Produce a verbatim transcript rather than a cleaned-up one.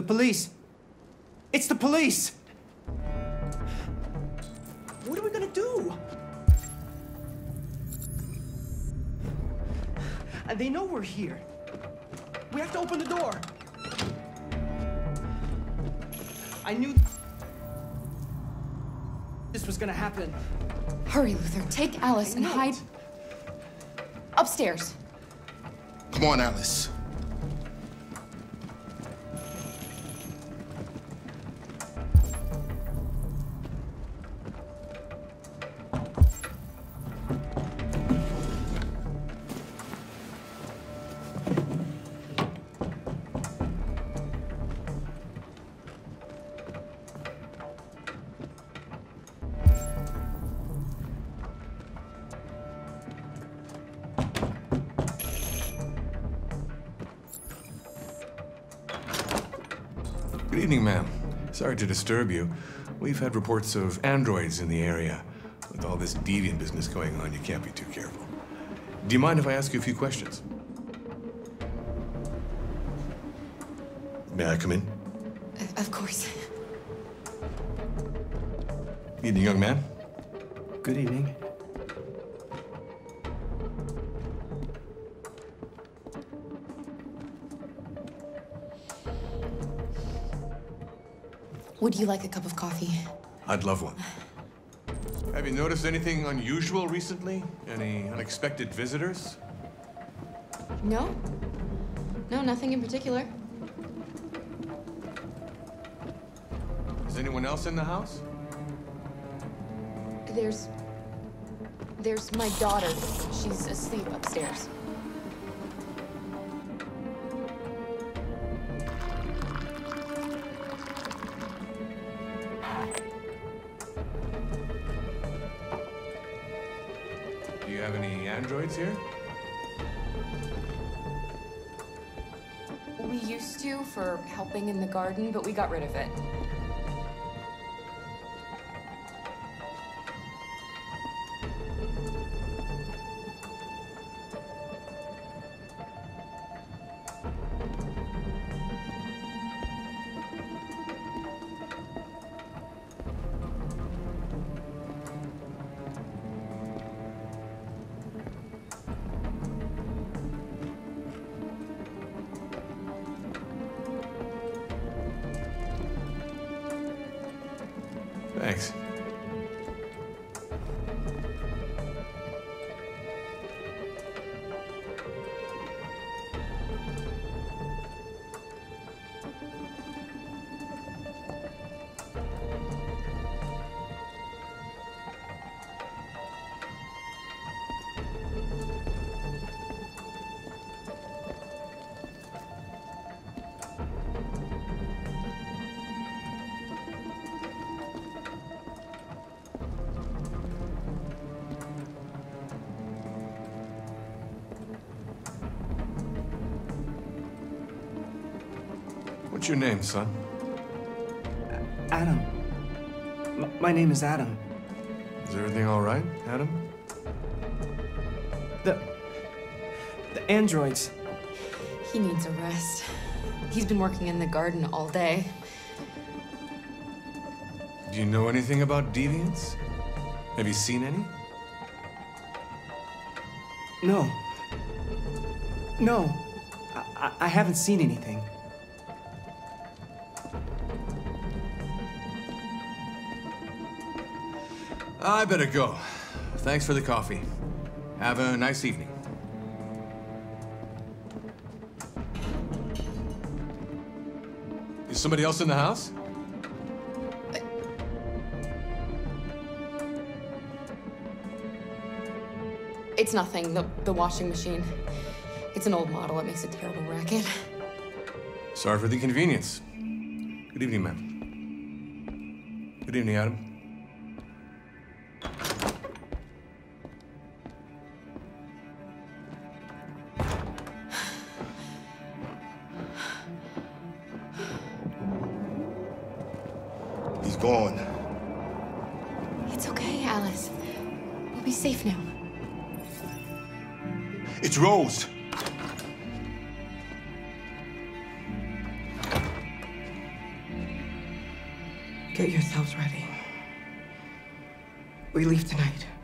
police. It's the police! What are we gonna do? And they know we're here. We have to open the door. I knew this was gonna happen. Hurry, Luther. Take Alice and hide upstairs. Come on, Alice. Good evening, ma'am. Sorry to disturb you. We've had reports of androids in the area. With all this deviant business going on, you can't be too careful. Do you mind if I ask you a few questions? May I come in? Of course. Evening, young man. Good evening. Would you like a cup of coffee? I'd love one. Have you noticed anything unusual recently? Any unexpected visitors? No. No, nothing in particular. Is anyone else in the house? There's... There's my daughter. She's asleep upstairs. Do you have any androids here? We used to for helping in the garden, but we got rid of it. Thanks. What's your name, son? Adam. M my name is Adam. Is everything all right, Adam? The... The androids. He needs a rest. He's been working in the garden all day. Do you know anything about deviants? Have you seen any? No. No. I, I, I haven't seen anything. I better go. Thanks for the coffee. Have a nice evening. Is somebody else in the house? It's nothing, the, the washing machine. It's an old model, it makes a terrible racket. Sorry for the inconvenience. Good evening, ma'am. Good evening, Adam. He's gone. It's okay, Alice. We'll be safe now. It's Rose. Get yourselves ready. We leave tonight.